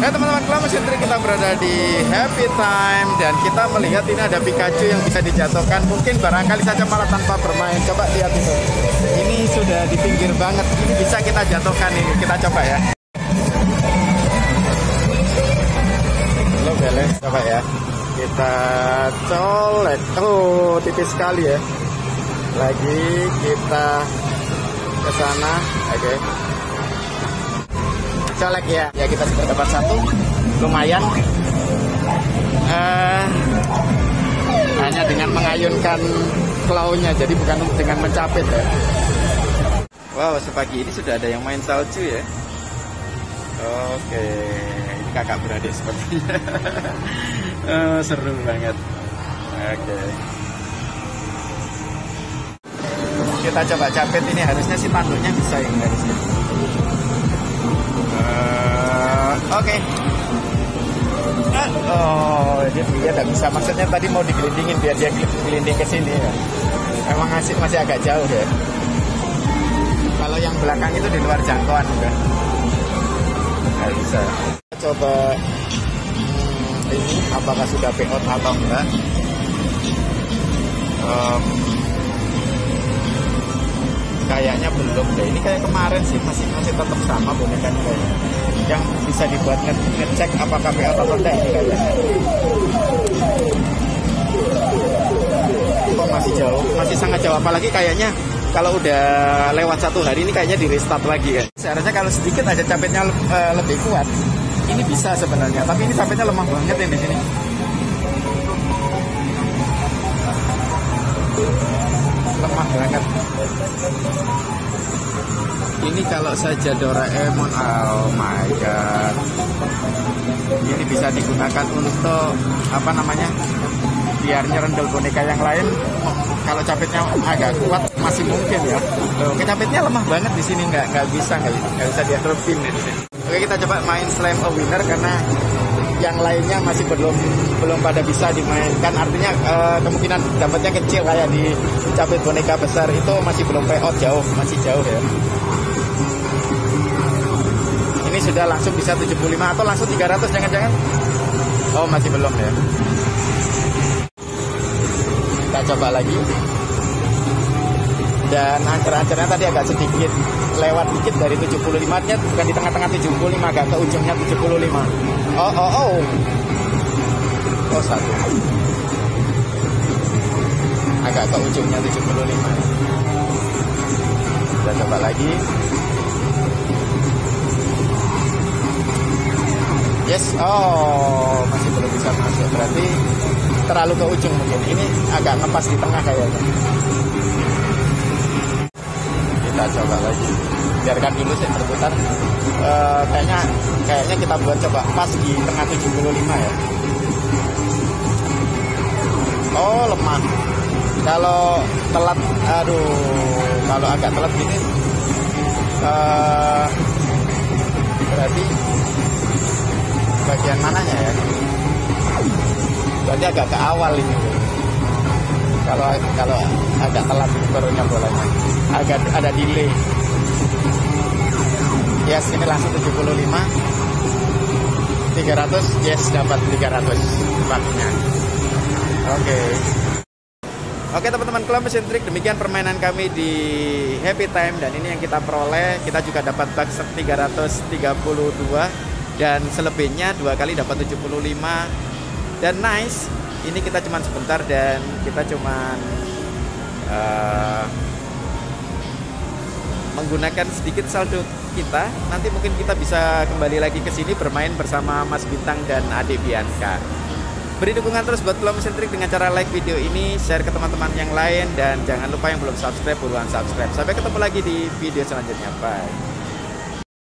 Teman-teman, Kelam Sentri, kita berada di Happy Time dan kita melihat ini ada Pikachu yang bisa dijatuhkan. Mungkin barangkali saja malah tanpa bermain. Coba lihat itu. Ini sudah di pinggir banget. Ini bisa kita jatuhkan ini. Kita coba ya. Lo beles, coba ya. Kita colek. Oh, tipis sekali ya. Lagi kita ke sana. Oke. Colek ya. Ya, kita sudah dapat satu. Lumayan. Hanya dengan mengayunkan claw-nya, jadi bukan dengan mencapit ya. Wow, sepagi ini sudah ada yang main salju ya. Oke, ini kakak beradik sepertinya. Seru banget. Oke. Kita coba capit ini, harusnya si tanduknya bisa yang dari sini. Oke. Oh, dia tidak bisa. Maksudnya tadi mau digelindingin biar dia gelinding ke sini ya. Emang masih agak jauh ya. Kalau yang belakang itu di luar jangkauan udah. Nggak bisa. Coba ini apakah sudah payout atau enggak? Kayaknya belum deh. Ini kayak kemarin sih masih tetap sama bonekanya kayaknya. Yang bisa dibuat ngecek apakah payout atau enggak ini kayaknya. Kok masih jauh? Masih sangat jauh. Apalagi kayaknya kalau udah lewat 1 hari ini kayaknya di restart lagi ya. Seharusnya kalau sedikit aja capitnya lebih kuat. Ini bisa sebenarnya, tapi ini capitnya lemah banget ya di sini. Lemah banget. Ini kalau saja Doraemon, oh my god. Ini bisa digunakan untuk apa namanya? Biar nyerendel boneka yang lain. Kalau capitnya agak kuat masih mungkin ya. Loh, capitnya lemah banget di sini, nggak bisa diatrofin di sini. Oke, kita coba main Slam a Winner karena yang lainnya masih belum pada bisa dimainkan. Artinya kemungkinan dapatnya kecil kayak di capit boneka besar itu masih belum payout, masih jauh ya. Ini sudah langsung bisa 75 atau langsung 300 jangan-jangan. Oh, masih belum ya. Kita coba lagi. Dan ancer-ancernya tadi agak sedikit lewat dikit dari 75-nya, bukan di tengah-tengah 75, agak ke ujungnya 75. Oh, satu. Agak ke ujungnya 75. Kita coba lagi. Yes, masih belum bisa masuk. Berarti terlalu ke ujung mungkin. Ini agak ngepas di tengah kayaknya. Kita coba lagi. Biarkan dulu saya berputar. Kayaknya kita buat coba pas di tengah 75 ya. Oh, lemah. Kalau telat, kalau agak telat gini, berarti bagian mananya ya? Berarti agak ke awal ini. Kalau agak telat turunnya bolanya, agak ada delay. Yes, ini langsung 75. 300, yes, dapat 300 tempatnya. Oke teman-teman, Kelam Sentrik, demikian permainan kami di Happy Time dan ini yang kita peroleh. Kita juga dapat bug 332 dan selebihnya 2 kali dapat 75 dan nice. Ini kita cuman sebentar dan kita cuman menggunakan sedikit saldo kita. Nanti mungkin kita bisa kembali lagi ke sini bermain bersama Mas Bintang dan Adik Bianca. Beri dukungan terus buat Kelam Sentrik dengan cara like video ini, share ke teman-teman yang lain, dan jangan lupa yang belum subscribe buruan subscribe. Sampai ketemu lagi di video selanjutnya. Bye.